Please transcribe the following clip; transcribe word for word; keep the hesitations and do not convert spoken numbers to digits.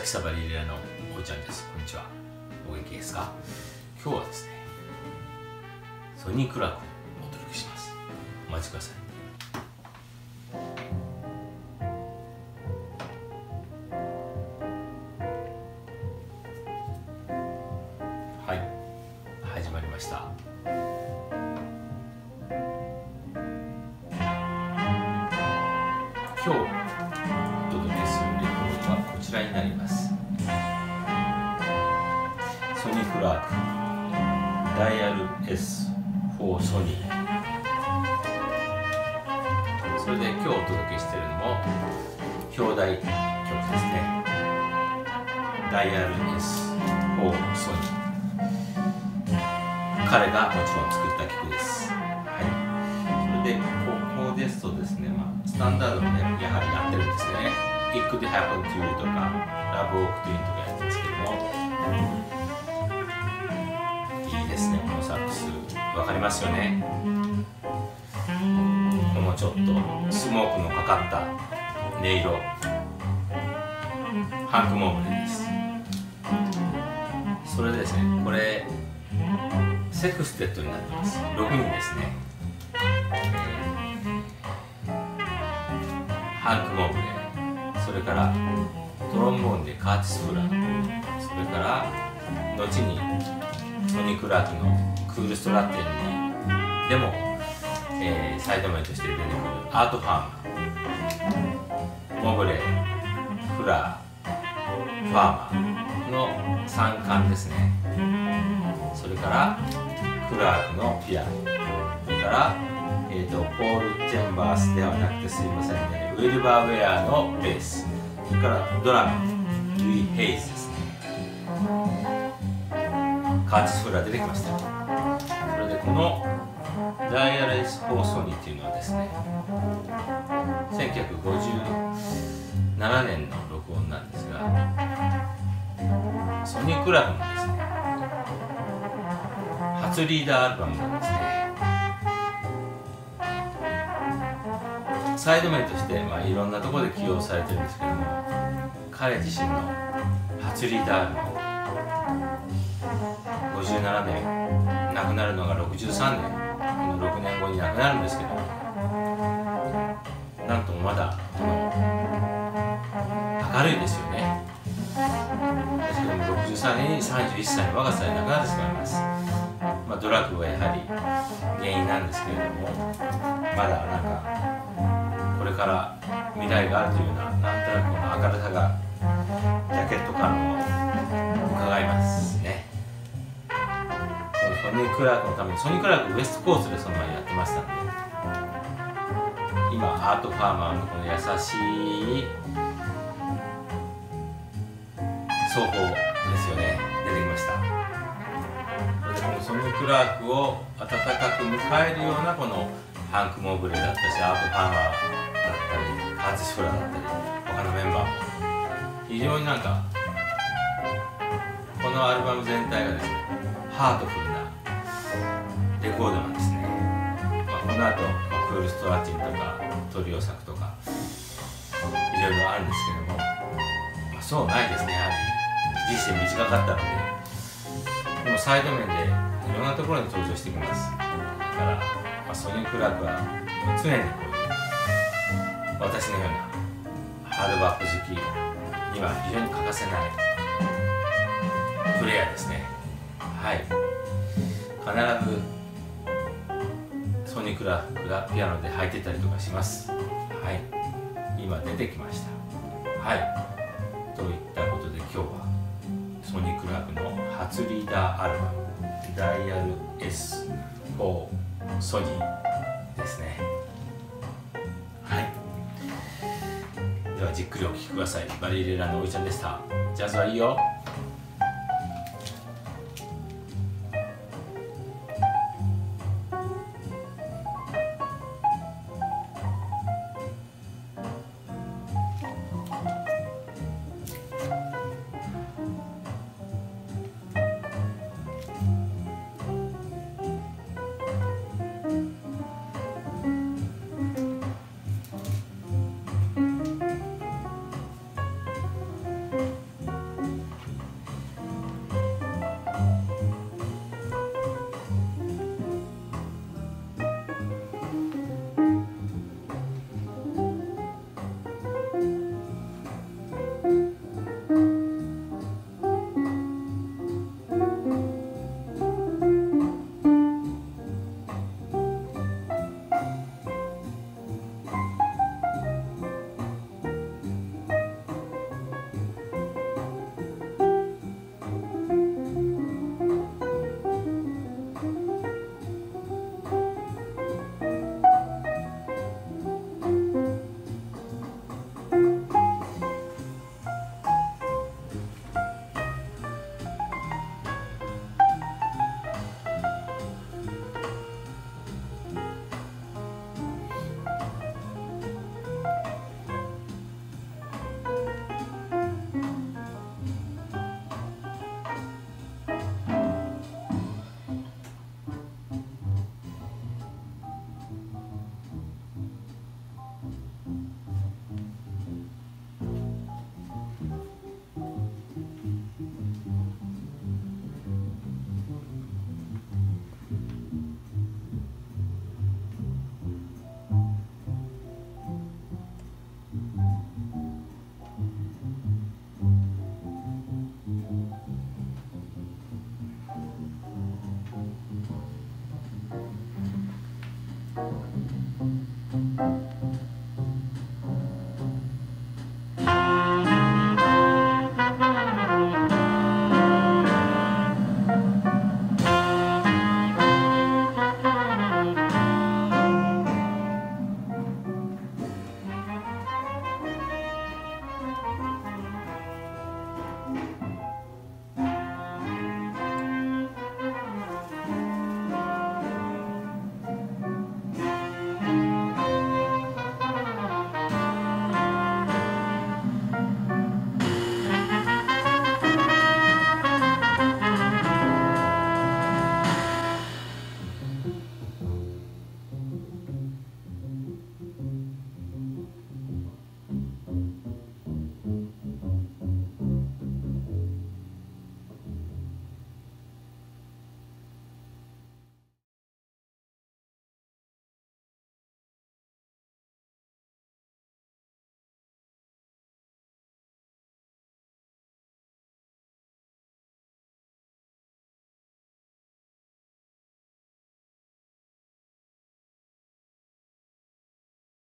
浅草バリレラのおいちゃんです。こんにちは。お元気ですか？今日はですね、ソニークラークをお届けします。お待ちください。はい、始まりました。今日お届けするレコードはこちらになります。ソニークラークダイヤル エス フォー ソニー。それで今日お届けしているのも表題曲ですね。ダイヤル エス フォー ソニー。彼がもちろん作った曲です。はい。それでここですとですね、まあ、スタンダードもね、やはりやってるんですね。It Could Happen to You とか Love Walk to You とかやってますけども、いいですね、このサックス。わかりますよね。このちょっとスモークのかかった音色、ハンク・モーブレーです。それでですね、これセクステッドになってます。ろくにんですね。ハンク・モーブレー、それからトロンボーンでカーティス・フラー、それから後にソニー・クラークのクール・ストラッテンにでも、えー、サイドメンとして出てくるアート・ファーマー、モーブレー、フラー、ファーマーのさんかんですね。それからクラークのピアノ、それからえー、とポール・チェンバースではなくてすいませんね、ウィルバー・ウェアのベース、それからドラム、ルイ・ヘイズですね。カーティス・フラー出てきました。それでこのダイヤル エス フォー ソニーっていうのはですね、せんきゅうひゃくごじゅうななねんの録音なんですが、ソニー・クラークのですね、初リーダーアルバムなんですね。サイドメンとして、まあ、いろんなところで起用されてるんですけども、彼自身の初リーダーアルバム、ごじゅうななねん、亡くなるのがろくじゅうさんねん、このろくねんごに亡くなるんですけど、なんともまだこの明るいですよね。ですけどもろくじゅうさんねんにさんじゅういっさいの若さで亡くなってしまいます。まあ、ドラッグがやはり原因なんですけれども、まだなんかこれから未来があるというような、なんとなくこの明るさがジャケットからも伺いますね。ソニー・クラークのために、ソニー・クラークウエストコーストでその前やってましたんで、今アート・ファーマーのこの優しい奏法ですよね、出てきました。それでこのソニー・クラークを温かく迎えるようなこのハンク・モーブレーだったし、アート・ファーマーだったり、カーティス・フラーだったり、他のメンバーも非常になんかこのアルバム全体がですね、ハートフルなレコードなんですね。まあ、この後、まあ、クール・ストラッティンとかトリオ作とかいろいろあるんですけども、まあ、そうないですね。やはり人生短かったので、でもサイド面でいろんなところに登場してきます。だから、まあ、ソニー・クラークは常にこういう私のようなハードバック好きには非常に欠かせないプレイヤーですね。はい。必ずソニー・クラークがピアノで弾いてたりとかします。はい。今出てきました。はい。といったことで今日はソニー・クラークの初リーダーアルバムダイヤル エス フォー ソニーですね。はい。ではじっくりお聴きください。バリレラのおいちゃんでした。ジャズはいいよ。